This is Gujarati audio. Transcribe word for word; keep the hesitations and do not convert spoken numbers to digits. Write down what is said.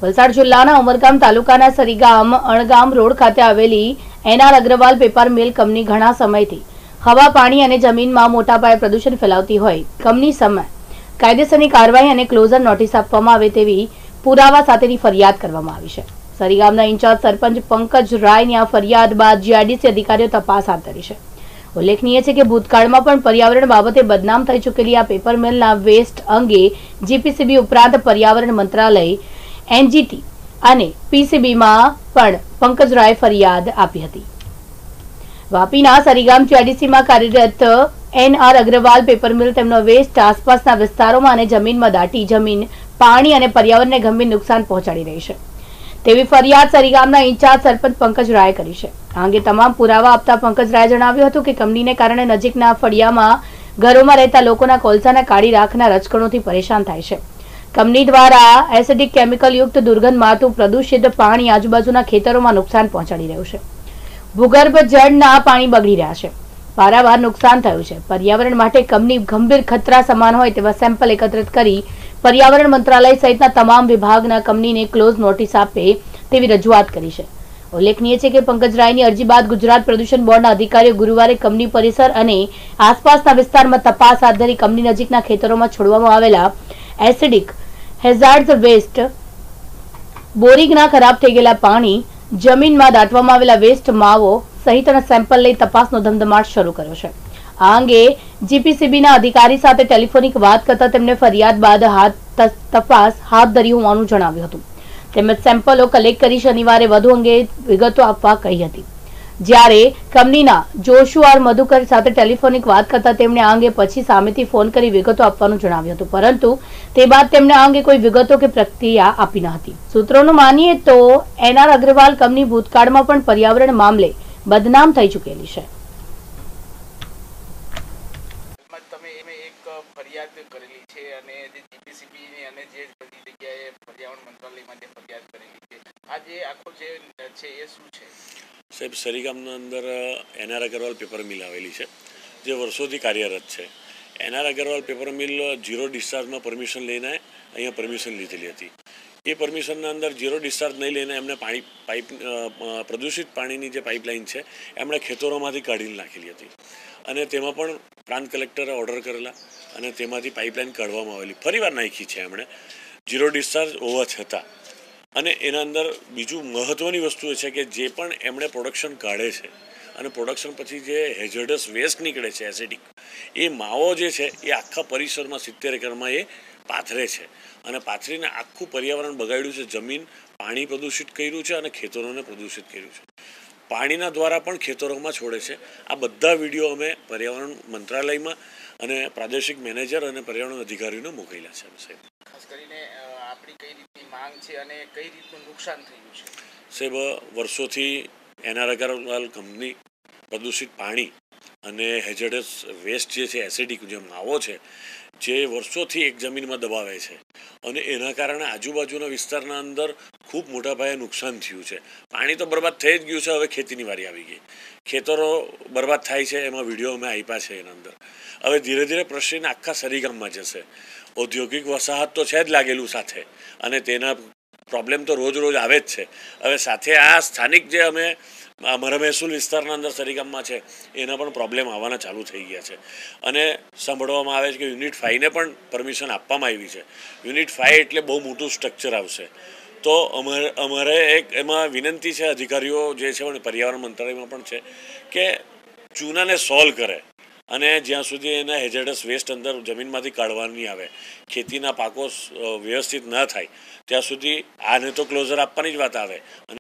વલસાડ જિલ્લાના ઉમરગામ તાલુકાના સરીગામ અણગામ રોડ ખાતે આવેલી NR Agrawal paper mill company ઘણા સમયથી હવા, પાણી અને જમીનમાં મોટા પાયે પ્રદૂષણ ફેલાવતી હોય કંપની સામે કાયદેસરની કાર્યવાહી અને ક્લોઝર નોટિસ આપવામાં આવે તેવી પુરાવા સાથેની ફરિયાદ કરવામાં આવી છે। સરીગામના ઇન્ચાર્જ સરપંચ પંકજ રાયની આ ફરિયાદ બાદ જીઆઈડીસી અધિકારીઓ તપાસ હાથ ધરી છે। ઉલ્લેખનીય છે કે ભૂતકાળમાં પણ પર્યાવરણ બાબતે બદનામ થઈ ચૂકેલી આ પેપર મિલના વેસ્ટ અંગે જીપીસીબી ઉપરાંત પર્યાવરણ મંત્રાલય, એનજીટી અને પીસીબીમાં પણ પંકજ રાય ફરિયાદ આપી હતી। વાપીના સરીગામ જીઆઈડીસીમાં કાર્યરત એનઆર અગ્રવાલ પેપર મિલ તેમનો વેસ્ટ આસપાસના વિસ્તારોમાં અને જમીનમાં દાટી જમીન, પાણી અને પર્યાવરણને ગંભીર નુકસાન પહોંચાડી રહી છે તેવી ફરિયાદ સરીગામના ઇન્ચાર્જ સરપંચ પંકજ રાયે કરી છે। આ અંગે તમામ પુરાવા આપતા પંકજ રાયે જણાવ્યું હતું કે કંપનીને કારણે નજીકના ફળિયામાં ઘરોમાં રહેતા લોકોના કોલસાના કાળી રાખના રજકણોથી પરેશાન થાય છે। કંપની દ્વારા એસિડિક કેમિકલ યુક્ત દુર્ગંધ મારતું પ્રદૂષિત પાણી આજુબાજુના ખેતરોમાં નુકસાન પહોંચાડી રહ્યું છે। ભૂગર્ભ જળના પાણી બગડી રહ્યા છે, પારાવાર નુકસાન થયું છે। પર્યાવરણ માટે કંપની ગંભીર ખતરા સમાન હોય તેવા સેમ્પલ એકત્રિત કરી પર્યાવરણ મંત્રાલય સહિતના તમામ વિભાગના કંપનીને ક્લોઝ નોટિસ આપે તેવી રજૂઆત કરી છે। ઉલ્લેખનીય છે કે પંકજ રાયની અરજી બાદ ગુજરાત પ્રદૂષણ બોર્ડના અધિકારીઓ ગુરુવારે કંપની પરિસર અને આસપાસના વિસ્તારમાં તપાસ હાથ ધરી કંપની નજીકના ખેતરોમાં છોડવામાં આવેલા એસિડિક હેઝાર્ડ વેસ્ટ, બોરિંગના ખરાબ થઈ ગયેલા પાણી, જમીનમાં દાટવામાં આવેલા વેસ્ટ માવો સહિતના સેમ્પલ લઈ તપાસનો ધમધમાટ શરૂ કર્યો છે। આ અંગે જીપીસીબીના અધિકારી સાથે ટેલિફોનિક વાત કરતા તેમણે ફરિયાદ બાદ હાથ તપાસ હાથ ધરી હોવાનું જણાવ્યું હતું તેમજ સેમ્પલો કલેક્ટ કરી શનિવારે વધુ અંગે વિગતો આપવા કહી હતી। જ્યારે કંપનીના જોશુઆર મધુકર સાથે ટેલિફોનિક વાત કરતા તેમણે આ અંગે પછી સામેથી ફોન કરી વિગતો આપવાનું જણાવ્યું હતું, પરંતુ તે બાદ તેમણે આ અંગે કોઈ વિગતો કે પ્રક્રિયા આપી ન હતી। સૂત્રોનું માનીએ તો એનઆર અગ્રવાલ કંપની ભૂતકાળમાં પણ પર્યાવરણ મામલે બદનામ થઈ ચૂકેલી છે। ફરિયાદ કરેલી છે અને જે જીપીસીબી અને જે બધી જગ્યાએ પર્યાવરણ મંત્રાલય માટે ફરિયાદ કરેલી છે, આ જે આખો જે છે એ શું છે? સાહેબ, સરીગામના અંદર એનઆર અગ્રવાલ પેપર મિલ આવેલી છે જે વર્ષોથી કાર્યરત છે। NR Agrawal paper mill zero ડિસ્ચાર્જમાં પરમિશન લઈને અહીંયા પરમિશન લીધેલી હતી। એ પરમિશનના અંદર ઝીરો ડિસ્ચાર્જ નહીં લઈને એમને પાણી પાઇપ પ્રદૂષિત પાણીની જે પાઇપલાઇન છે એમણે ખેતરોમાંથી કાઢીને નાખેલી હતી અને તેમાં પણ પ્રાંત કલેક્ટરે ઓર્ડર કરેલા અને તેમાંથી પાઇપલાઇન કાઢવામાં આવેલી, ફરીવાર નાખી છે એમણે ઝીરો ડિસ્ચાર્જ હોવા છતાં। અને એના અંદર બીજું મહત્ત્વની વસ્તુ એ છે કે જે પણ એમણે પ્રોડક્શન કાઢે છે અને પ્રોડક્શન પછી જે હેઝર્ડસ વેસ્ટ નીકળે છે એસિડિક, એ માવો જે છે એ આખા પરિસરમાં સિત્તેર એકરમાં એ પાથરે છે અને પાથરીને આખું પર્યાવરણ બગાડ્યું છે, જમીન, પાણી પ્રદૂષિત કર્યું છે અને ખેતરોને પ્રદૂષિત કર્યું છે। પાણીના દ્વારા પણ ખેતરોમાં છોડે છે। આ બધા વિડીયો અમે પર્યાવરણ મંત્રાલયમાં અને પ્રાદેશિક મેનેજર અને પર્યાવરણ અધિકારીઓને મોકલેલા છે। સાહેબ, ખાસ કરીને આપણી કઈ રીતની માંગ છે અને કઈ રીતનું નુકસાન થયું છે? સાહેબ, વર્ષોથી એનઆર અગ્રવાલ કંપની પ્રદૂષિત પાણી અને હેઝર્ડસ વેસ્ટ જે છે એસિડિક જે માવો છે જે વર્ષોથી એક જમીનમાં દબાવે છે અને એના કારણે આજુબાજુના વિસ્તારના અંદર ખૂબ મોટા પાયે નુકસાન થયું છે। પાણી તો બરબાદ થઈ જ ગયું છે, હવે ખેતીની વારી આવી ગઈ, ખેતરો બરબાદ થાય છે, એમાં વિડીયો અમે આપ્યા છે એના અંદર। હવે ધીરે ધીરે પ્રશ્ન આખા સરીગામમાં જશે। ઔદ્યોગિક વસાહત તો છે જ લાગેલું સાથે અને તેના પ્રોબ્લેમ તો રોજ રોજ આવે જ છે। હવે સાથે આ સ્થાનિક જે અમે અમારા મહેસૂલ વિસ્તારના અંદર સરીગામમાં છે એના પણ પ્રોબ્લેમ આવવાના ચાલુ થઈ ગયા છે અને સાંભળવામાં આવે છે કે યુનિટ ફાઇવને પણ પરમિશન આપવામાં આવી છે। યુનિટ ફાઇવ એટલે બહુ મોટું સ્ટ્રક્ચર આવશે, તો અમારે અમારે એક એમાં વિનંતી છે અધિકારીઓ જે છે પણ પર્યાવરણ મંત્રાલયમાં પણ છે કે ચૂનાને સોલ્વ કરે અને જ્યાં સુધી એના હેઝર્ડસ વેસ્ટ અંદર જમીનમાંથી કાઢવાની આવે, ખેતીના પાકો વ્યવસ્થિત ન થાય ત્યાં સુધી આને તો ક્લોઝર આપવાની જ વાત આવે।